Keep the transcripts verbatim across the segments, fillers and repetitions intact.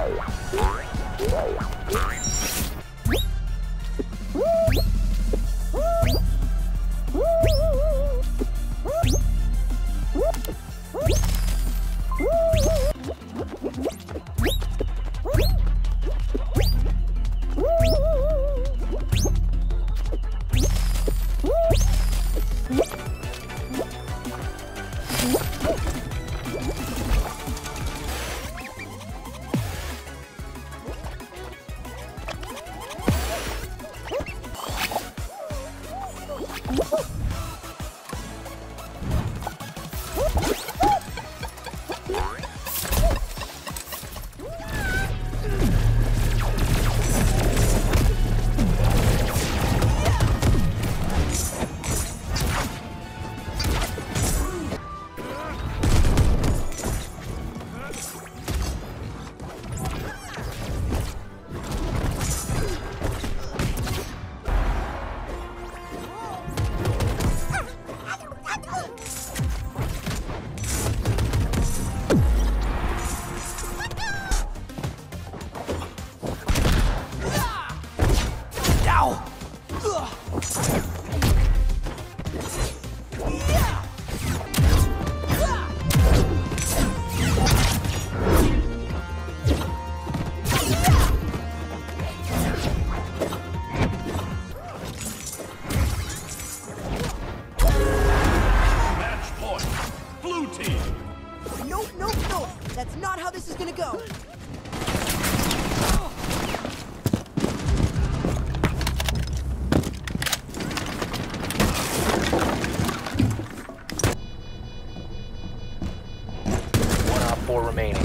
Four remaining.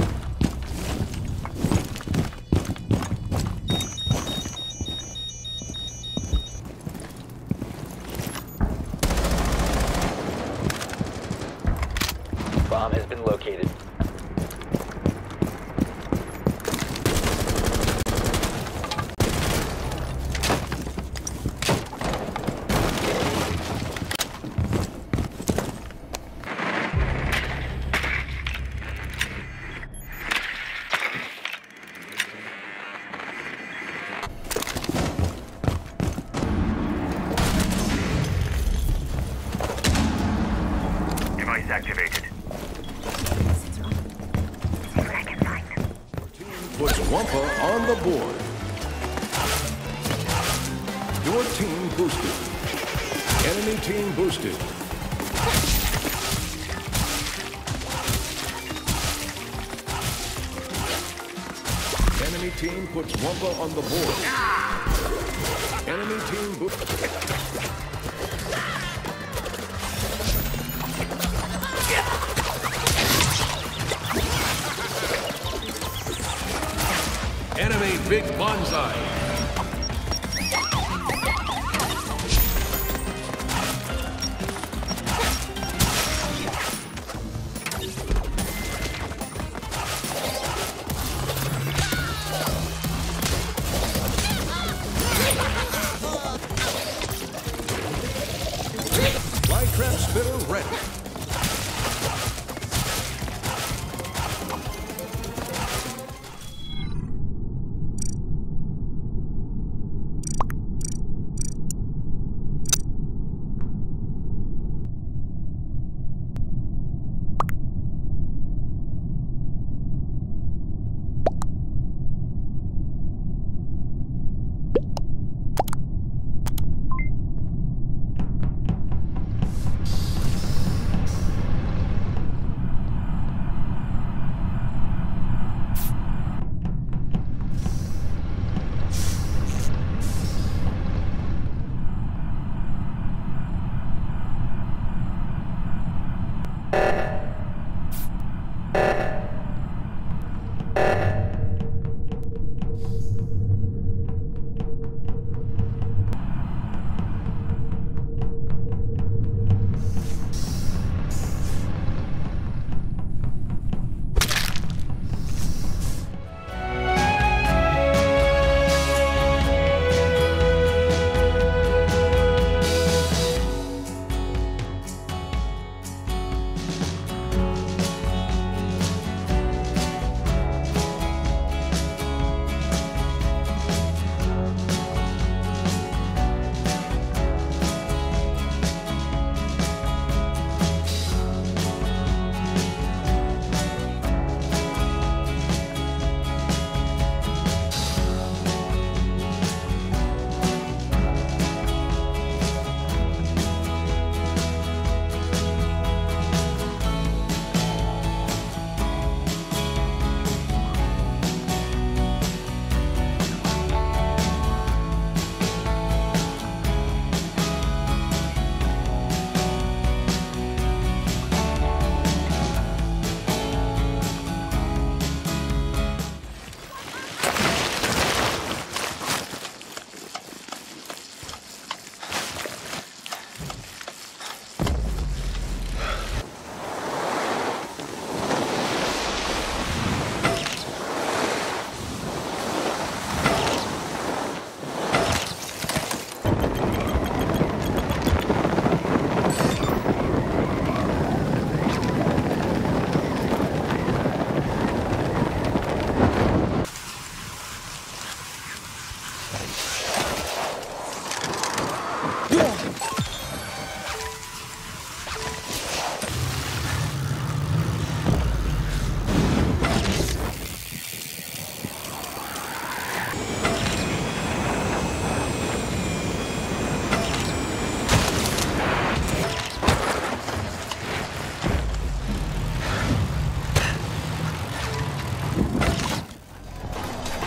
Bomb has been located. Activated. Puts Wampa on the board. Your team boosted. Enemy team boosted. Enemy team puts Wampa on the board. Enemy team boosted. Enemy Big Bonsai. Flytrap spitter ready.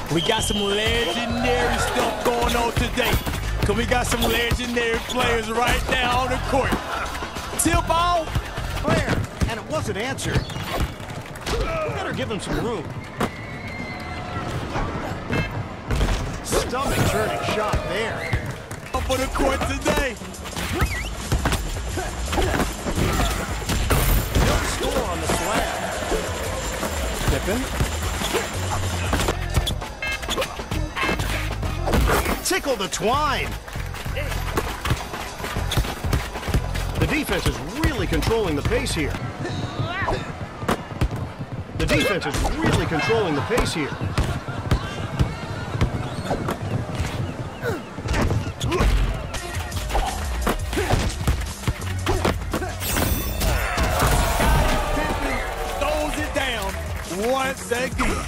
We got some legendary stuff going on today. Cause we got some legendary players right now on the court. Tip ball. Player, and it wasn't answered. We better give him some room. Stomach turning shot there. Up for the court today. No score on the slam. Pippen. Tickle the twine. The defense is really controlling the pace here. The defense is really controlling the pace here. Throws it down once again.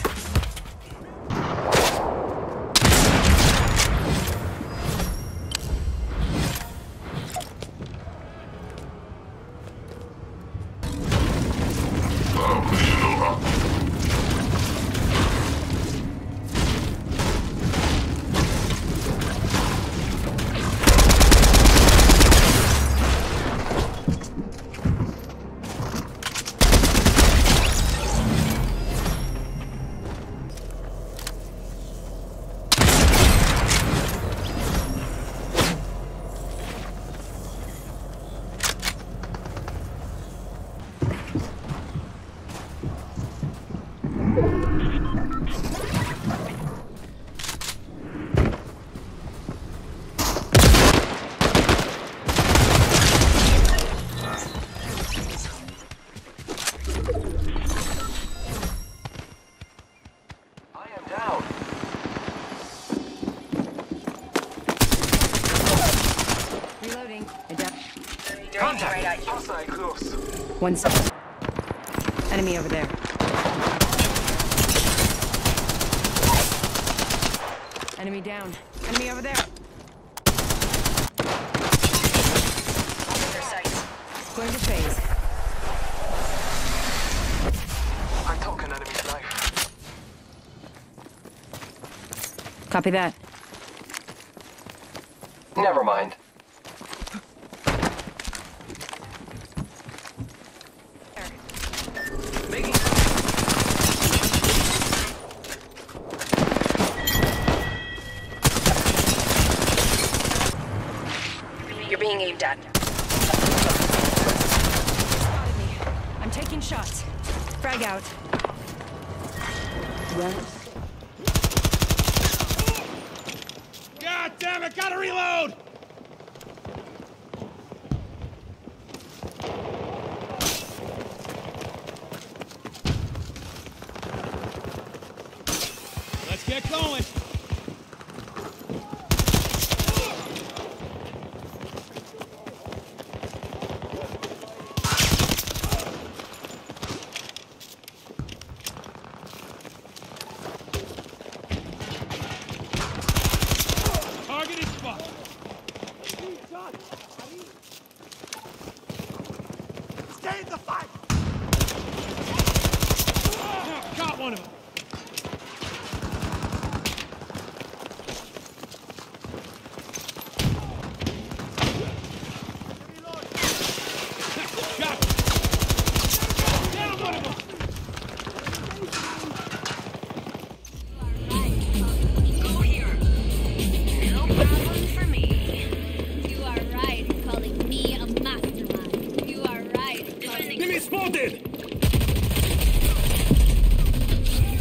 Reloading. Adapt. Contact. Hostile close. One second. Enemy over there. Enemy down. Enemy over there. Their sights. Going to phase. I took an enemy's life. Copy that. Never mind. You're being aimed at. I'm taking shots. Frag out. God damn it, gotta reload! Let's get going. Target is spot. Stay in the fight. Oh, got one of them. Got him. Down one of them. Go here. No problem for me. You are right in calling me a mastermind. You are right in calling me... Enemy spotted!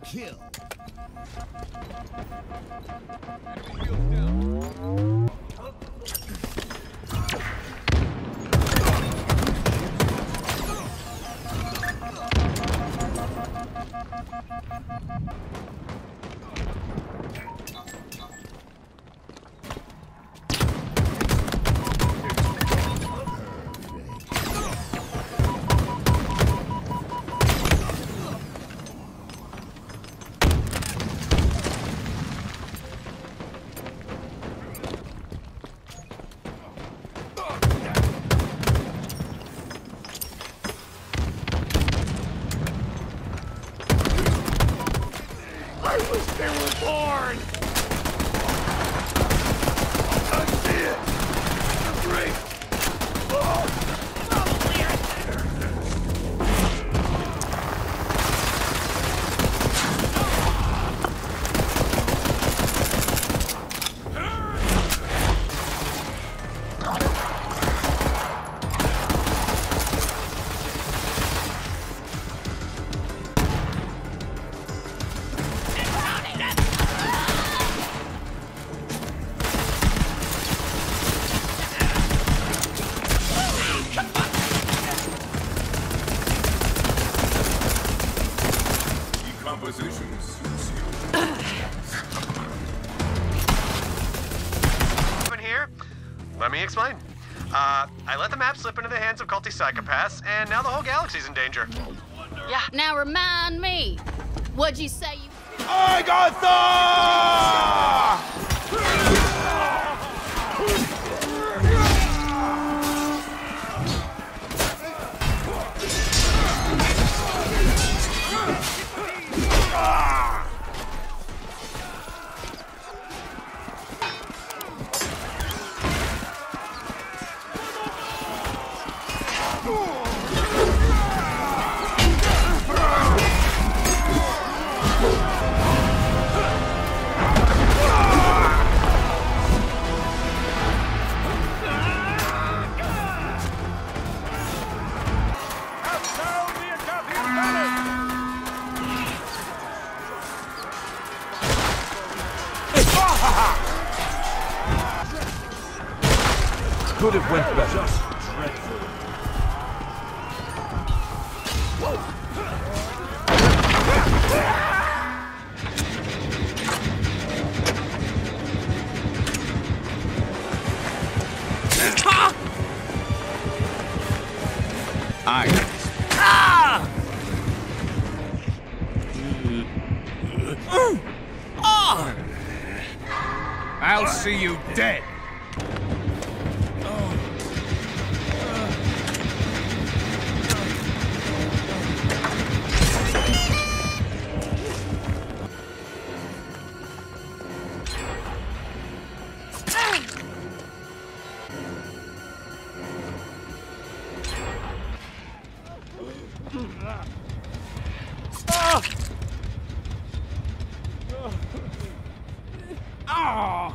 kill. Let me explain. Uh, I let the map slip into the hands of culty psychopaths, and now the whole galaxy's in danger. Yeah. Now remind me, what'd you say you... Agatha! Could have went better. I. Ah! I'll see you dead. Ah!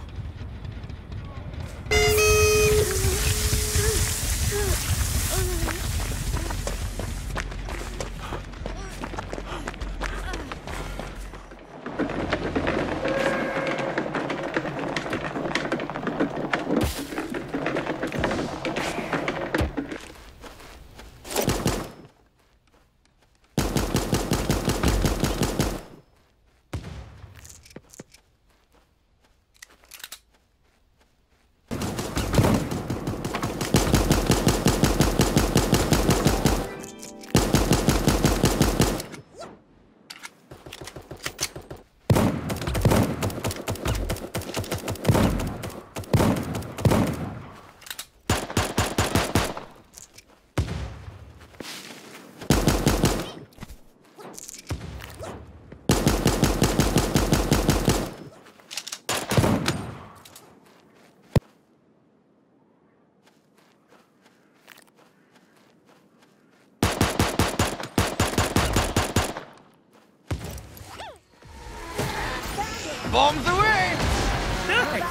Bombs away! Nice!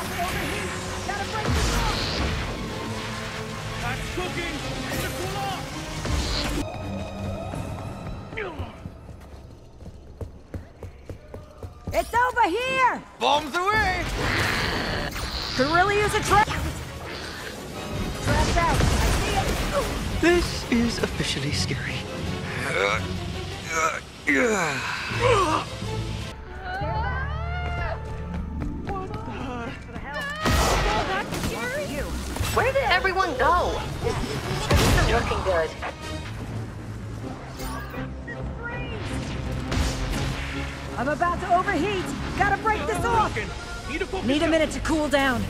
That's cooking! It's over here! Bombs away! Could really use a trap! Trap's out! I see it! This is officially scary. Where did everyone go? This isn't looking good. I'm about to overheat! Gotta break this off! Need a minute to cool down.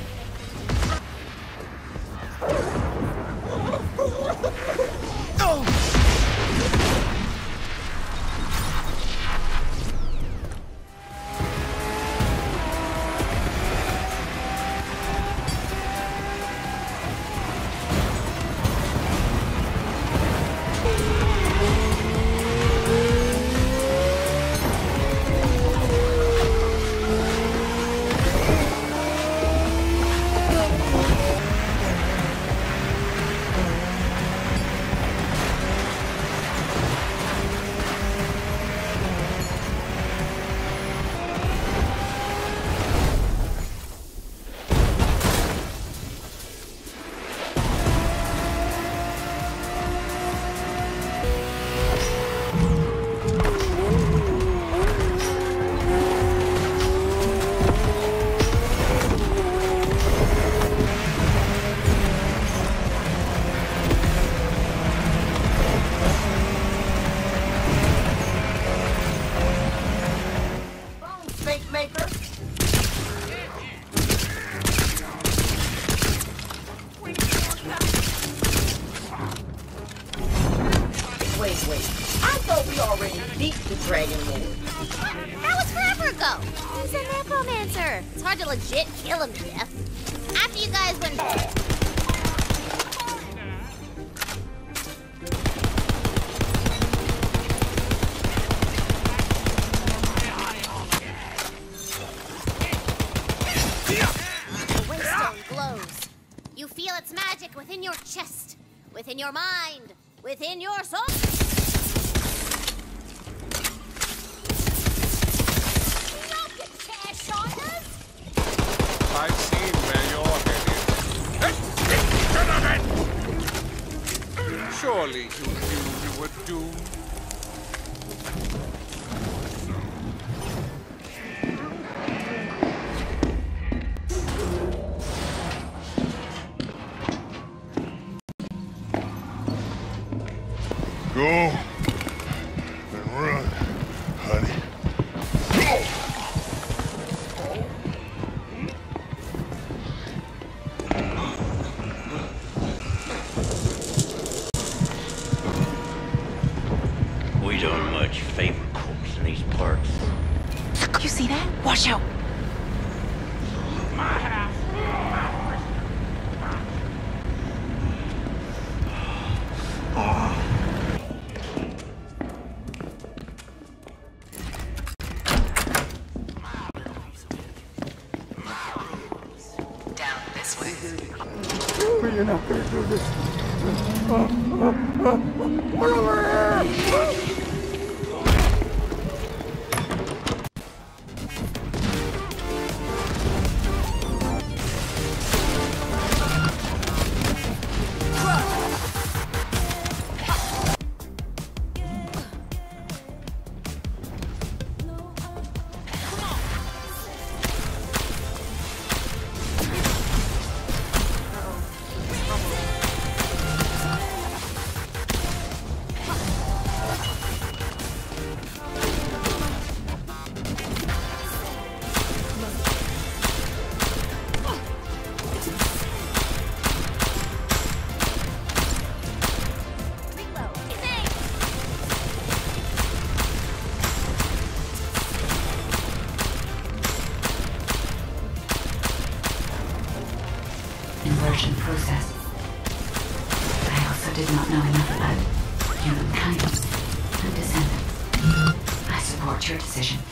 Wait, wait. I thought we already beat the Dragon Lord. That was forever ago. He's a necromancer. It's hard to legit kill him to death. After you guys went... The Waystone glows. You feel its magic within your chest, within your mind, within your soul. I've seen where you're headed. Surely you knew you were doomed. Go and run, honey. We don't much favor corpse in these parts. You see that? Watch out! My house. Down this way. You're not gonna do this. Inversion process. I also did not know enough about humankind and descendants. I support your decision.